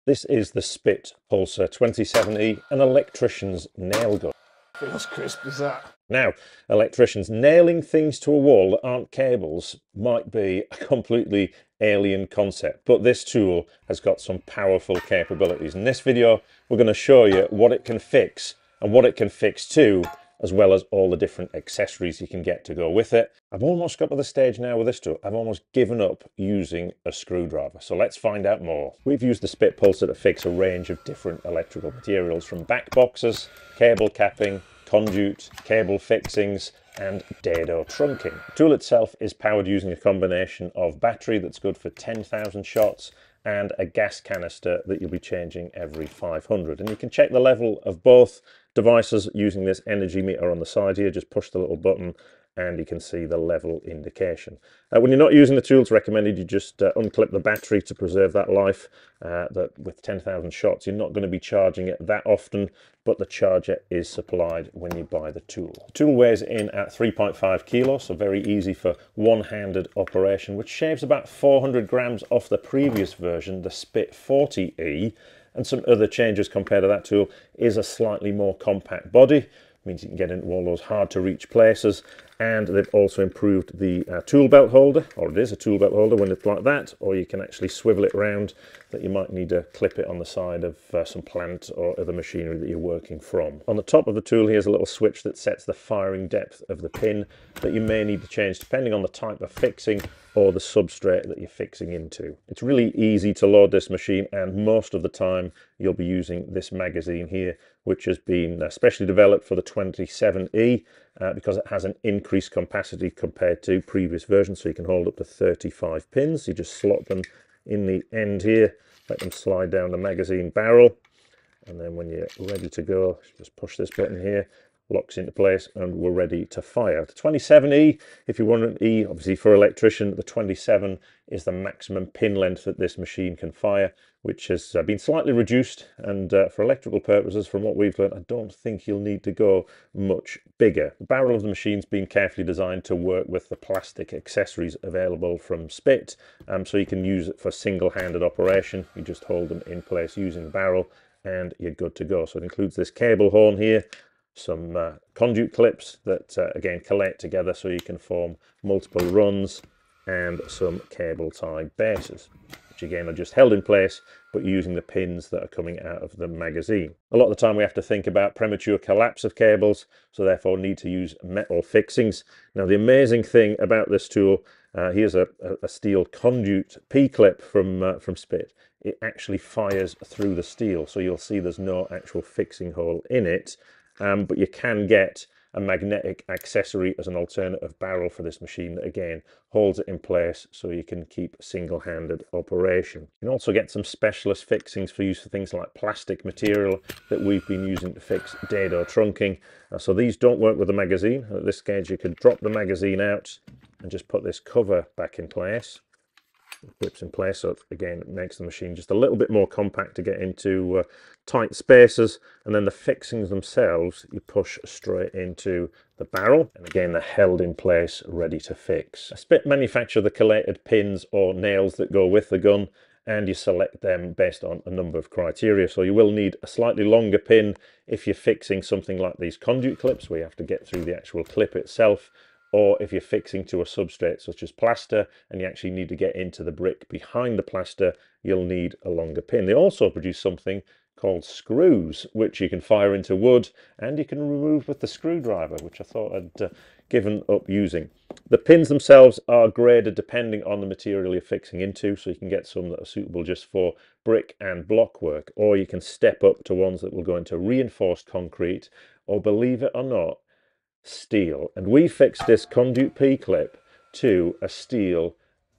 This is the Spit Pulsa 27E, an electrician's nail gun. Feels crisp as that. Now, electricians, nailing things to a wall that aren't cables might be a completely alien concept, but this tool has got some powerful capabilities. In this video, we're going to show you what it can fix and what it can fix to, as well as all the different accessories you can get to go with it. I've almost got to the stage now with this tool, I've almost given up using a screwdriver. So let's find out more. We've used the Spit Pulsa to fix a range of different electrical materials, from back boxes, cable capping, conduit, cable fixings, and Dado trunking. The tool itself is powered using a combination of battery that's good for 10,000 shots and a gas canister that you'll be changing every 500. And you can check the level of both devices using this energy meter on the side here. Just push the little button and you can see the level indication. When you're not using the tool, it's recommended you just unclip the battery to preserve that life. That with 10,000 shots, you're not going to be charging it that often, but the charger is supplied when you buy the tool. The tool weighs in at 3.5 kilos, so very easy for one-handed operation, which shaves about 400 grams off the previous version, the Spit 40E. And some other changes compared to that tool is a slightly more compact body. Means you can get into all those hard to reach places, and they've also improved the tool belt holder, or it is a tool belt holder when it's like that, or you can actually swivel it around that you might need to clip it on the side of some plant or other machinery that you're working from. On the top of the tool here's a little switch that sets the firing depth of the pin that you may need to change depending on the type of fixing or the substrate that you're fixing into. It's really easy to load this machine, and most of the time you'll be using this magazine here, which has been specially developed for the 27E because it has an increased capacity compared to previous versions, so you can hold up to 35 pins. You just slot them in the end here, let them slide down the magazine barrel, and then when you're ready to go, just push this button here, locks into place, and we're ready to fire. The 27E, if you want an E, obviously for electrician, the 27 is the maximum pin length that this machine can fire, which has been slightly reduced, and for electrical purposes, from what we've learned, I don't think you'll need to go much bigger. The barrel of the machine's been carefully designed to work with the plastic accessories available from Spit, so you can use it for single-handed operation. You just hold them in place using the barrel, and you're good to go. So it includes this cable horn here, some conduit clips that again collate together so you can form multiple runs, and some cable tie bases, which again are just held in place but using the pins that are coming out of the magazine. A lot of the time we have to think about premature collapse of cables, so therefore need to use metal fixings. Now the amazing thing about this tool, here's a steel conduit P-clip from Spit. It actually fires through the steel, so you'll see there's no actual fixing hole in it. But you can get a magnetic accessory as an alternative barrel for this machine that again holds it in place so you can keep single-handed operation. You can also get some specialist fixings for use for things like plastic material that we've been using to fix Dado trunking. So these don't work with the magazine. At this stage you can drop the magazine out and just put this cover back in place. It clips in place, so again it makes the machine just a little bit more compact to get into tight spaces, and then the fixings themselves you push straight into the barrel, and again they're held in place ready to fix. Spit manufacture the collated pins or nails that go with the gun, and you select them based on a number of criteria. So you will need a slightly longer pin if you're fixing something like these conduit clips where you have to get through the actual clip itself, or if you're fixing to a substrate such as plaster and you actually need to get into the brick behind the plaster, you'll need a longer pin. They also produce something called screws, which you can fire into wood and you can remove with the screwdriver, which I thought I'd given up using. The pins themselves are graded depending on the material you're fixing into, so you can get some that are suitable just for brick and block work, or you can step up to ones that will go into reinforced concrete, or believe it or not, steel. And we fixed this conduit P-clip to a steel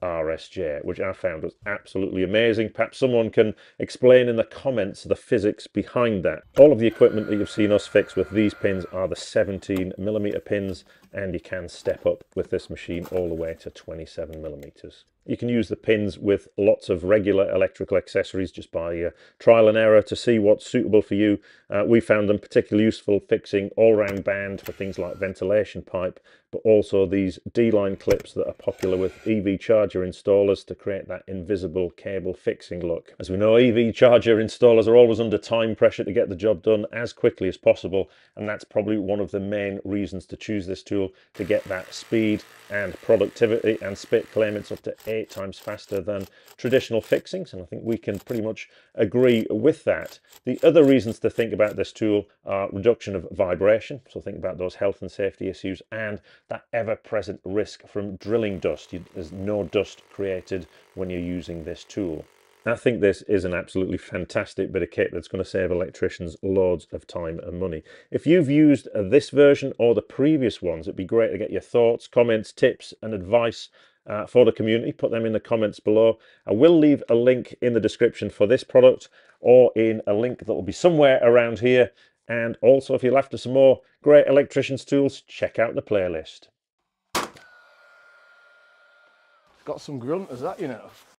RSJ, which I found was absolutely amazing. Perhaps someone can explain in the comments the physics behind that. All of the equipment that you've seen us fix with these pins are the 17mm pins and you can step up with this machine all the way to 27mm. You can use the pins with lots of regular electrical accessories just by trial and error to see what's suitable for you. We found them particularly useful fixing all-round band for things like ventilation pipe, but also these D-line clips that are popular with EV charger installers to create that invisible cable fixing look. As we know, EV charger installers are always under time pressure to get the job done as quickly as possible, and that's probably one of the main reasons to choose this tool, to get that speed and productivity. And Spit claim it's up to 8 times faster than traditional fixings, and I think we can pretty much agree with that. The other reasons to think about this tool are reduction of vibration, so think about those health and safety issues, and that ever-present risk from drilling dust. There's no dust created when you're using this tool. I think this is an absolutely fantastic bit of kit that's going to save electricians loads of time and money. If you've used this version or the previous ones, it'd be great to get your thoughts, comments, tips and advice for the community. Put them in the comments below. I will leave a link in the description for this product, or in a link that will be somewhere around here. And also, if you're after some more great electricians tools, check out the playlist. Got some grunt as that, you know.